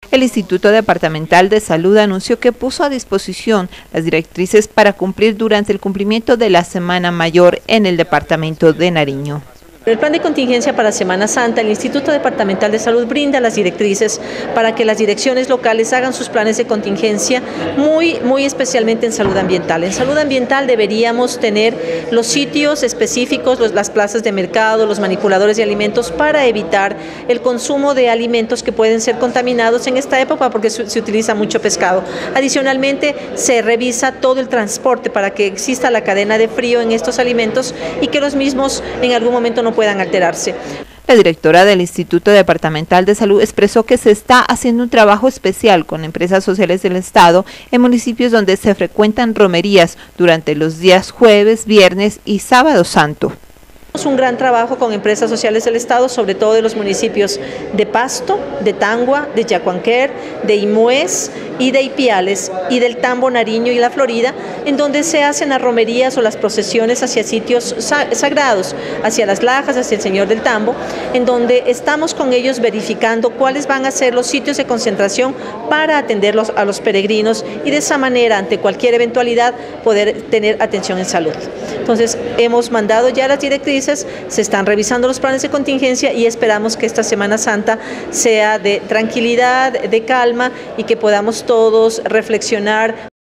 El Instituto Departamental de Salud anunció que puso a disposición las directrices para cumplir durante el cumplimiento de la Semana Mayor en el departamento de Nariño. El plan de contingencia para Semana Santa, el Instituto Departamental de Salud brinda las directrices para que las direcciones locales hagan sus planes de contingencia, muy especialmente en salud ambiental. En salud ambiental deberíamos tener los sitios específicos, las plazas de mercado, los manipuladores de alimentos para evitar el consumo de alimentos que pueden ser contaminados en esta época porque se utiliza mucho pescado. Adicionalmente, se revisa todo el transporte para que exista la cadena de frío en estos alimentos y que los mismos en algún momento no puedan alterarse. La directora del Instituto Departamental de Salud expresó que se está haciendo un trabajo especial con empresas sociales del Estado en municipios donde se frecuentan romerías durante los días jueves, viernes y sábado santo. Un gran trabajo con empresas sociales del Estado, sobre todo de los municipios de Pasto, de Tangua, de Yacuanquer, de Imués y de Ipiales y del Tambo, Nariño y La Florida, en donde se hacen las romerías o las procesiones hacia sitios sagrados, hacia las lajas, hacia el Señor del Tambo, en donde estamos con ellos verificando cuáles van a ser los sitios de concentración para atenderlos a los peregrinos y de esa manera, ante cualquier eventualidad, poder tener atención en salud. Entonces, hemos mandado ya las directrices, se están revisando los planes de contingencia y esperamos que esta Semana Santa sea de tranquilidad, de calma y que podamos todos reflexionar